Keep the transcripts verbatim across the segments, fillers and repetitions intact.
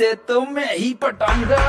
तुझे तो मैं ही पटाऊंगा।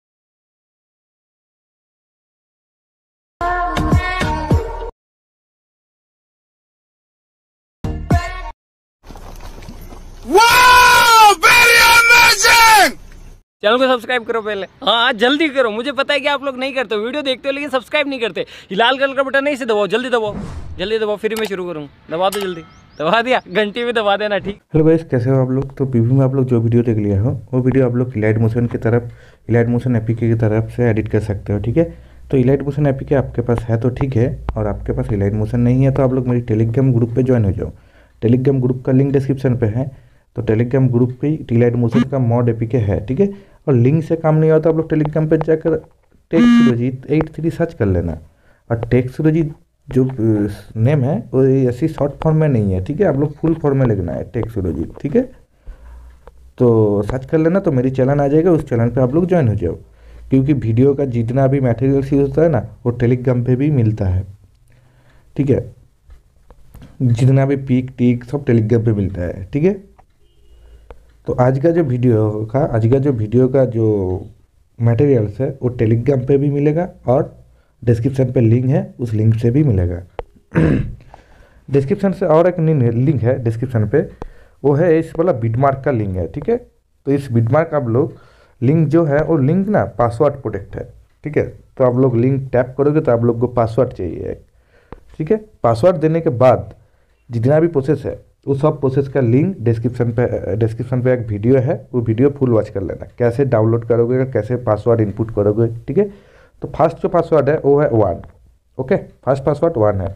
चैनल को सब्सक्राइब करो पहले। हाँ जल्दी करो, मुझे पता है कि आप लोग नहीं करते हो, वीडियो देखते हो लेकिन सब्सक्राइब नहीं करते। ये लाल कलर का बटन नहीं से दबाओ, जल्दी दबाओ, जल्दी दबाओ, फिर मैं शुरू करूँ। दबा दो जल्दी, दबा दिया, घंटी में दबा देना। ठीक। हेलो गाइस, कैसे हो आप लोग। तो प्रीव्यू में आप लोग जो वीडियो देख लिया हो वो वीडियो आप लोग इलाइट मोशन की तरफ इलाइट मोशन एपीके की तरफ से एडिट कर सकते हो। ठीक है, तो इलाइट मोशन एपीके आपके पास है तो ठीक है, और आपके पास इलाइट मोशन नहीं है तो आप लोग मेरी टेलीग्राम ग्रुप पे ज्वाइन हो जाओ। टेलीग्राम ग्रुप का लिंक डिस्क्रिप्शन पे है, तो टेलीग्राम ग्रुप पे इलाइट मोशन का मॉड एपीके है। ठीक है, और लिंक से काम नहीं होता, आप लोग टेलीग्राम पे जाकर tech Surjit at three search कर लेना। और टेक सुरजीत जो नेम है वो ऐसी शॉर्ट फॉर्म में नहीं है। ठीक है, आप लोग फुल फॉर्म में लिखना है टेक सुरजीत। ठीक है, तो सर्च कर लेना तो मेरी चैनल आ जाएगा, उस चैनल पे आप लोग ज्वाइन हो जाओ। क्योंकि वीडियो का जितना भी मटेरियल यूज होता है ना वो टेलीग्राम पे भी मिलता है। ठीक है, जितना भी पीक टीक सब टेलीग्राम पे मिलता है। ठीक है, तो आज का जो वीडियो का आज का जो वीडियो का जो मटेरियल्स है वो टेलीग्राम पे भी मिलेगा और डिस्क्रिप्शन पे लिंक है, उस लिंक से भी मिलेगा। डिस्क्रिप्शन से और एक लिंक है डिस्क्रिप्शन पे, वो है इस वाला बिटमार्क का लिंक है। ठीक है, तो इस बिटमार्क आप लोग लिंक जो है वो लिंक ना पासवर्ड प्रोटेक्ट है। ठीक है, तो आप लोग लिंक टैप करोगे तो आप लोग को पासवर्ड चाहिए। ठीक है, पासवर्ड देने के बाद जितना भी प्रोसेस है उस सब प्रोसेस का लिंक डिस्क्रिप्शन पे डिस्क्रिप्शन पे एक वीडियो है, वो वीडियो फुल वॉच कर लेना, कैसे डाउनलोड करोगे, कैसे पासवर्ड इनपुट करोगे। ठीक है, तो फर्स्ट जो पासवर्ड है वो है one. Okay, first password one है।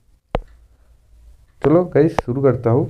चलो गाइस शुरू करता हूँ।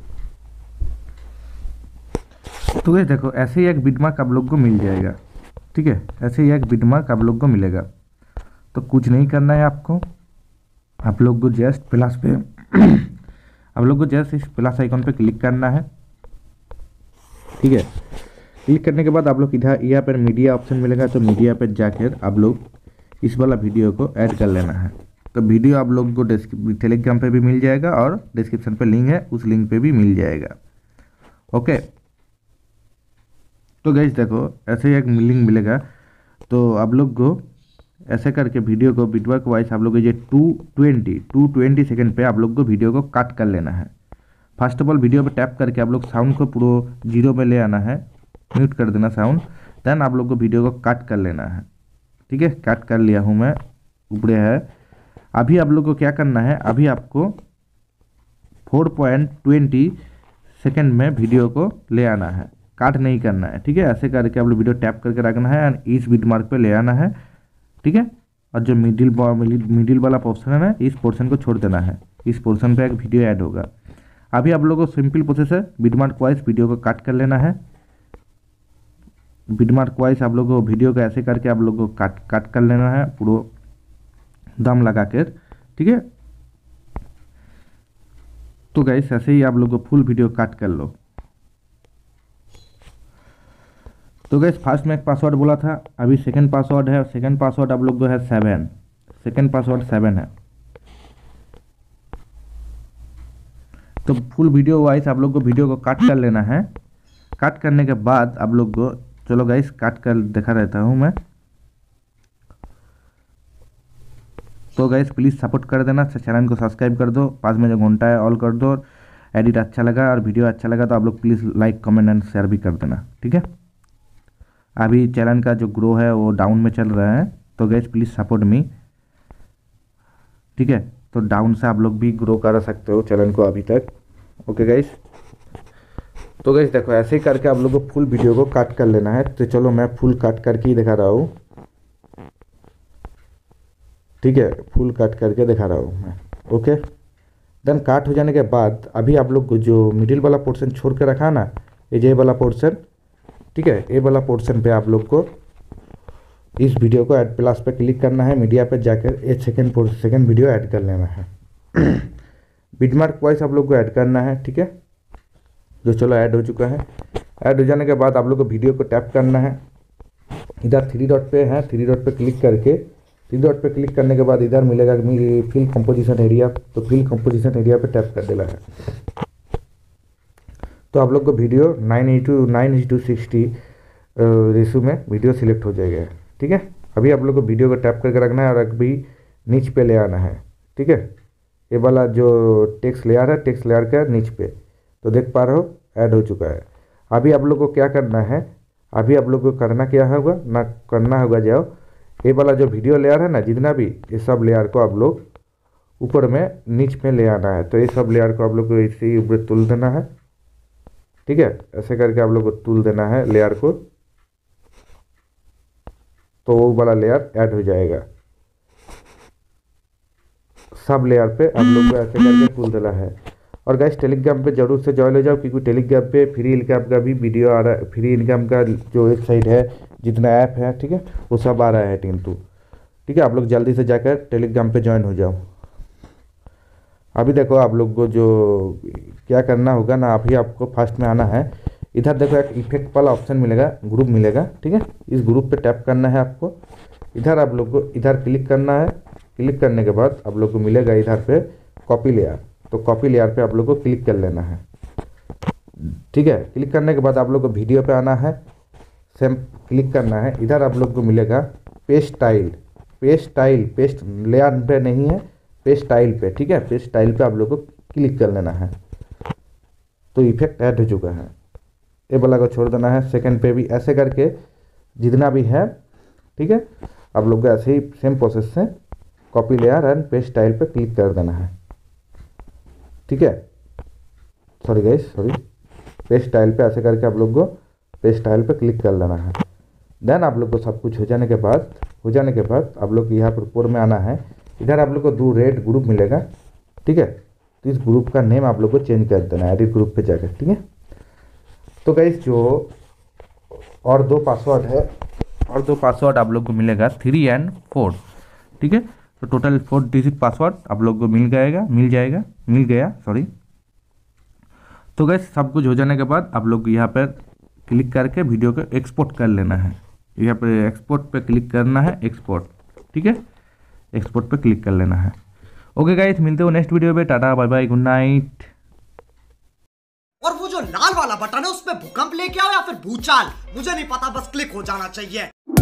तो गाइस देखो, ऐसे ही एक बिटमार्क आप लोग को मिल जाएगा। ठीक है, ऐसे ही एक बिटमार्क आप लोग को मिलेगा। तो कुछ नहीं करना है आपको, आप लोग को जस्ट प्लस पे आप लोग को जस्ट इस प्लस आइकॉन पे क्लिक करना है। ठीक है, क्लिक करने के बाद आप लोग इधर यहाँ पर मीडिया ऑप्शन मिलेगा, तो मीडिया पर जाकर आप लोग इस वाला वीडियो को ऐड कर लेना है। तो वीडियो आप लोग को टेलीग्राम पे भी मिल जाएगा और डिस्क्रिप्शन पे लिंक है, उस लिंक पे भी मिल जाएगा। ओके, तो गाइस देखो ऐसे ही एक लिंक मिलेगा, तो आप लोग को ऐसे करके वीडियो को बिटमार्क वाइज आप लोग ये two twenty two twenty second पे आप लोग को वीडियो को काट कर लेना है। फर्स्ट ऑफ ऑल वीडियो पे टैप करके आप लोग साउंड को पूरा जीरो में ले आना है, म्यूट कर देना साउंड, देन आप लोग को वीडियो को काट कर लेना है। ठीक है, काट कर लिया हूँ मैं, ऊपरे है। अभी आप लोग को क्या करना है, अभी आपको फोर पॉइंट ट्वेंटी सेकेंड में वीडियो को ले आना है, काट नहीं करना है। ठीक है, ऐसे करके आप लोग वीडियो टैप करके रखना है एंड इस बिटमार्क पे ले आना है। ठीक है, और जो मिडिल मिडिल वाला पोर्शन है ना, इस पोर्शन को छोड़ देना है, इस पोर्शन पे एक वीडियो ऐड होगा। अभी आप लोगों को सिंपल प्रोसेस है, बिटमार्क वाइज वीडियो को काट कर लेना है। बिटमार्क वाइज आप लोगों को वीडियो को ऐसे करके आप लोगों को काट काट कर लेना है पूरा दम लगा कर। ठीक है, तो गाइस ऐसे ही आप लोगों को फुल वीडियो काट कर लो। तो गाइस फर्स्ट में एक पासवर्ड बोला था, अभी सेकंड पासवर्ड है, सेकंड पासवर्ड आप लोग को है सेवन, सेकंड पासवर्ड सेवन है। तो फुल वीडियो वाइज आप लोग को वीडियो को काट कर लेना है। काट करने के बाद आप लोग को, चलो गाइस काट कर दिखा रहता हूँ मैं। तो गाइस प्लीज़ सपोर्ट कर देना, चैनल को सब्सक्राइब कर दो, पास में जो घंटा है ऑल कर दो। एडिट अच्छा लगा और वीडियो अच्छा लगा तो आप लोग please like comment and share भी कर देना। ठीक है, अभी चैनल का जो ग्रो है वो डाउन में चल रहा है, तो गाइस प्लीज़ सपोर्ट मी। ठीक है, तो डाउन से आप लोग भी ग्रो कर सकते हो चैनल को अभी तक। ओके गाइस, तो गाइस देखो ऐसे ही करके आप लोग को फुल वीडियो को काट कर लेना है। तो चलो मैं फुल काट करके ही दिखा रहा हूँ। ठीक है, फुल काट करके दिखा रहा हूँ मैं। ओके, देन काट हो जाने के बाद अभी आप लोग को जो मिडिल वाला पोर्शन छोड़ के रखा ना, ये वाला पोर्शन, ठीक है, ये वाला पोर्शन पे आप लोग को इस वीडियो को ऐड प्लस पे क्लिक करना है, मीडिया पे जाकर एक सेकेंड सेकेंड वीडियो ऐड कर लेना है। बिटमार्क वाइज आप लोग को ऐड करना है। ठीक है, जो चलो ऐड हो चुका है। ऐड हो जाने के बाद आप लोग को वीडियो को टैप करना है, इधर थ्री डॉट पे है, थ्री डॉट पे क्लिक करके थ्री डॉट पे क्लिक करने के बाद इधर मिलेगा फिल कंपोजिशन एरिया, तो फिल कंपोजिशन एरिया पे टैप कर देना है। तो आप लोग को video nine eighty two nine eighty two sixty ratio में वीडियो सिलेक्ट हो जाएगा। ठीक है, अभी आप लोग को वीडियो को टैप करके रखना है और अभी नीच पे ले आना है। ठीक है, ये वाला जो टेक्स्ट लेयर है, टेक्स्ट लेयर का नीच पे तो देख पा रहे हो ऐड हो चुका है। अभी आप लोग को क्या करना है, अभी आप लोग को करना क्या होगा ना, करना होगा जाओ ये वाला जो वीडियो लेयर है ना, जितना भी ये सब लेयर को आप लोग ऊपर में नीच में ले आना है। तो ये सब लेयर को आप लोग को ऐसे ही ऊपर तुल देना है। ठीक है, ऐसे करके आप लोग को तुल देना है लेयर को, तो वो वाला लेयर ऐड हो जाएगा। सब लेयर पे आप लोग को ऐसे करके तुल देना है। और गाइस टेलीग्राम पे जरूर से ज्वाइन हो जाओ, क्योंकि टेलीग्राम पे फ्री इनकम का भी वीडियो आ रहा है। फ्री इनकम का जो वेबसाइट है, जितना ऐप है, ठीक है, वो सब आ रहा है किंतु। ठीक है, आप लोग जल्दी से जाकर टेलीग्राम पे ज्वाइन हो जाओ। अभी देखो आप लोग को जो क्या करना होगा ना, अभी आपको फर्स्ट में आना है। इधर देखो एक इफेक्ट वाला ऑप्शन मिलेगा, ग्रुप मिलेगा। ठीक है, इस ग्रुप पे टैप करना है आपको। इधर आप लोग को इधर क्लिक करना है। क्लिक करने के बाद आप लोग को मिलेगा इधर पे कॉपी लेयर, तो कॉपी लेयर पे आप लोग को क्लिक कर लेना है। ठीक है, क्लिक करने के बाद आप लोग को वीडियो पे आना है, सेम क्लिक करना है। इधर आप लोग को मिलेगा paste style, paste style, paste layer पे नहीं है, पेस्ट स्टाइल पे। ठीक है, पेस्ट स्टाइल पे आप लोग को क्लिक कर लेना है। तो इफेक्ट ऐड हो चुका है, ये वाला को छोड़ देना है। सेकंड पे भी ऐसे करके जितना भी है, ठीक है, आप लोग को ऐसे ही सेम प्रोसेस से copy layer and paste style पे क्लिक कर देना है। ठीक है, sorry guys, sorry, paste style पे ऐसे करके आप लोग को पेस्ट स्टाइल पे क्लिक कर लेना है। देन आप लोग को सब कुछ हो जाने के बाद हो जाने के बाद आप लोग को यहाँ पर ऊपर में आना है। इधर आप लोग को दो रेड ग्रुप मिलेगा। ठीक है, तो इस ग्रुप का नेम आप लोग को चेंज कर देना है एडिट ग्रुप पे जाकर। ठीक है, तो गाइस जो और दो पासवर्ड है, और दो पासवर्ड आप लोग को मिलेगा थ्री एंड फोर। ठीक है, तो टोटल फोर डिजिट पासवर्ड आप लोग को मिल जाएगा मिल जाएगा मिल गया सॉरी। तो गाइस सब कुछ हो जाने के बाद आप लोग यहाँ पर क्लिक करके वीडियो को एक्सपोर्ट कर लेना है। यहाँ पर एक्सपोर्ट पे क्लिक करना है, एक्सपोर्ट। ठीक है, एक्सपोर्ट पे क्लिक कर लेना है। ओके गाइस, मिलते हो नेक्स्ट वीडियो पे। Tata bye bye, good night. और वो जो लाल वाला बटन है उस पे भूकंप लेके आओ या फिर भूचाल, मुझे नहीं पता, बस क्लिक हो जाना चाहिए।